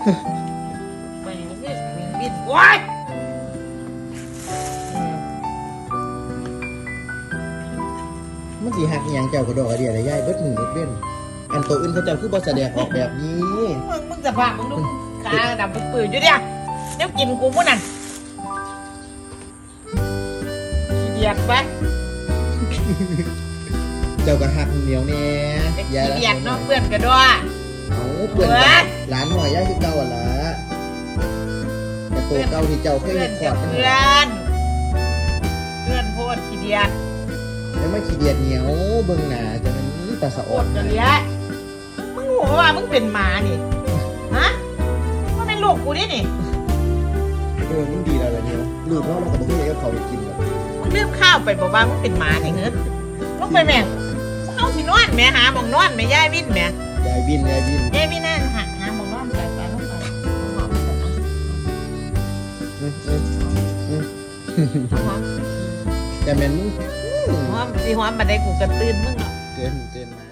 ไปวิ่งว้ายมันสีหักอย่างเจ้ากระดอกกระเดียดย่ายเบิดมือเบิดเว้นอันตัวอื่นเขาเจ้าคือบ่แสดงออกแบบนี้มึงจะพามึงดูขาดำปืนอยู่เนี่ยเดี๋ยวกินกูมุ่นนั่นขี้เดียดไปเจ้าก็หักเหนียวเนี่ยขี้เดียดเนาะเพื่อนกันด้วยเอาเพื่อนหลานหน่อยย่าคือเก่าละแต่ตัวเก่าที่เจ้าเคยเห็นขอดเพื่อนโพดขี้เดียดแล้วไม่ขี้เดียดเหนียวเบิ่งหนาจะเป็นตาสะอดกันเลยมึงหัวว่ามึงเป็นหมานี่ฮะมันเป็นลูกกูดินี่มึงดีแล้วเหนียวลูกเราก็ไม่ได้เอาเขาไปกินหรอกมึงเลือกข้าวไปบอกว่ามึงเป็นหมาไงเงื้อมึงไปแม่เอาสินอนแม่หาหมองนอนแม่ย่ายวินแม่ย่ายวินนั่นหาหมองนอนใส่ไปลูกแต่แม่มึงหัวมาได้กูกระตื้นมึงเนาะเกินมา